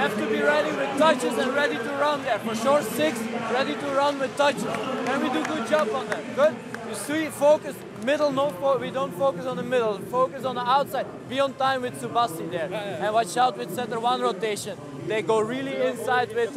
have to be ready with touches and ready to run there. For sure 6, ready to run with touches. And we do good job on that. Good. You see, focus, middle, we don't focus on the middle. Focus on the outside. Be on time with Subasi there. And watch out with center 1 rotation. They go really inside with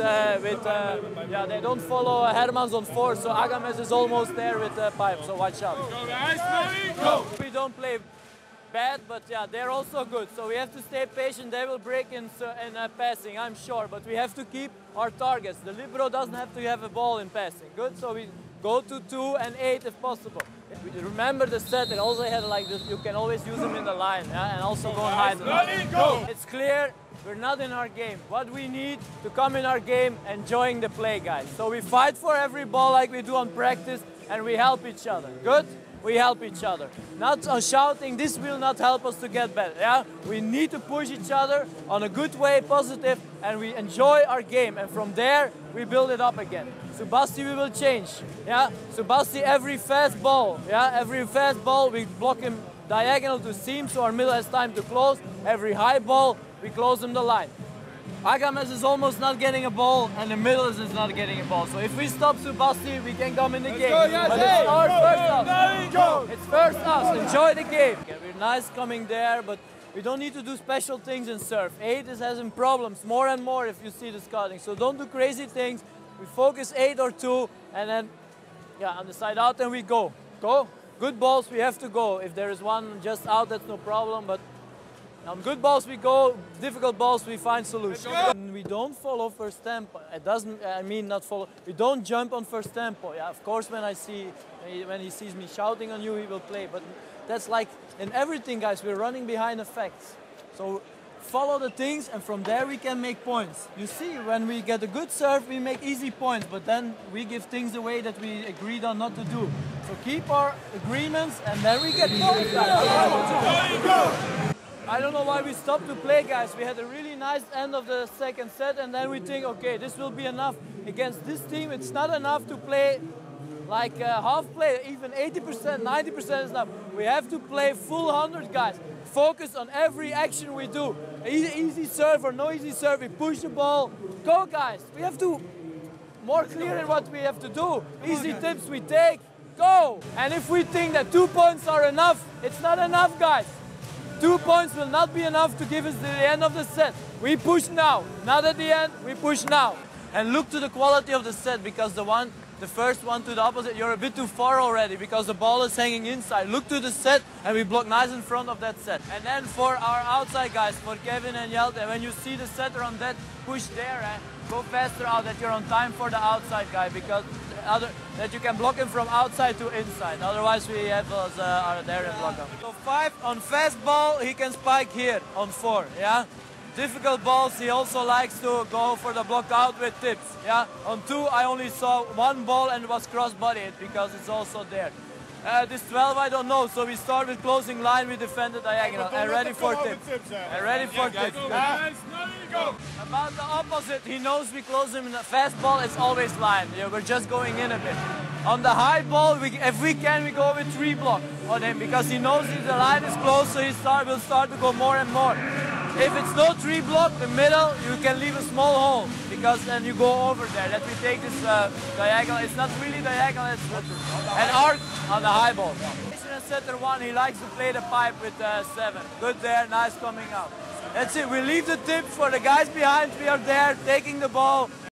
yeah, they don't follow Hermans on 4, so Agames is almost there with pipe, so watch out. Go guys, go! We don't play bad, but yeah, they're also good. So we have to stay patient. They will break in passing, I'm sure, but we have to keep our targets. The libero doesn't have to have a ball in passing. Good, so we go to 2 and 8 if possible. Remember the set, it also had like this, you can always use them in the line, yeah? And also go and hide them. It's clear, we're not in our game. What we need to come in our game, enjoying the play, guys. So we fight for every ball like we do on practice, and we help each other. Good? We help each other. Not on shouting, this will not help us to get better. Yeah? We need to push each other on a good way, positive, and we enjoy our game. And from there, we build it up again. Subasi, we will change. Yeah? Subasi, every fast ball, yeah? Every fast ball, we block him diagonal to seam, so our middle has time to close. Every high ball, we close him the line. Agames is almost not getting a ball, and the middle is not getting a ball. So if we stop Subasi, we can come in the game. But it's our first us. It's first us. Enjoy the game. Okay, we're nice coming there, but we don't need to do special things in serve. 8 is having problems more and more if you see the scouting. So don't do crazy things. We focus 8 or 2, and then yeah, on the side out, and we go. Go. Good balls, we have to go. If there is one just out, that's no problem. But on good balls we go, difficult balls we find solutions. We don't follow first tempo. It doesn't, I mean not follow. We don't jump on first tempo. Yeah, of course when he sees me shouting on you, he will play. But that's like in everything, guys. We're running behind effects. So follow the things, and from there we can make points. You see, when we get a good serve, we make easy points. But then we give things away that we agreed on not to do. So keep our agreements, and then we get points. I don't know why we stopped to play, guys. We had a really nice end of the second set, and then we think, okay, this will be enough. Against this team, it's not enough to play like half play, even 80%, 90% is enough. We have to play full 100, guys. Focus on every action we do. Easy serve or no easy serve, we push the ball. Go, guys. We have to more clear in what we have to do. Easy tips we take. Go. And if we think that 2 points are enough, it's not enough, guys. 2 points will not be enough to give us the end of the set. We push now, not at the end, we push now. And look to the quality of the set, because the first one to the opposite, you're a bit too far already because the ball is hanging inside. Look to the set, and we block nice in front of that set. And then for our outside guys, for Kevin and Jelte, when you see the setter on that, push there, go faster out, that you're on time for the outside guy, because that you can block him from outside to inside. Otherwise we have us are there and block him. So 5 on fast ball, he can spike here on 4, yeah? Difficult balls, he also likes to go for the block out with tips, yeah? On 2, I only saw 1 ball and it was cross-bodied because it's also there. This 12, I don't know, so we start with closing line, we defend the diagonal, and ready for tips. And ready for tips. About the opposite, he knows we close him in the fast ball, it's always line. Yeah, we're just going in a bit. On the high ball, if we can, we go with 3 block on him, because he knows if the line is close, so he will start to go more and more. If it's no 3 block, the middle, you can leave a small hole, because then you go over there. That we take this diagonal, it's not really diagonal, it's an arc on the high ball. Setter 1, he likes to play the pipe with 7. Good there, nice coming out. That's it, we leave the tip for the guys behind, we are there taking the ball.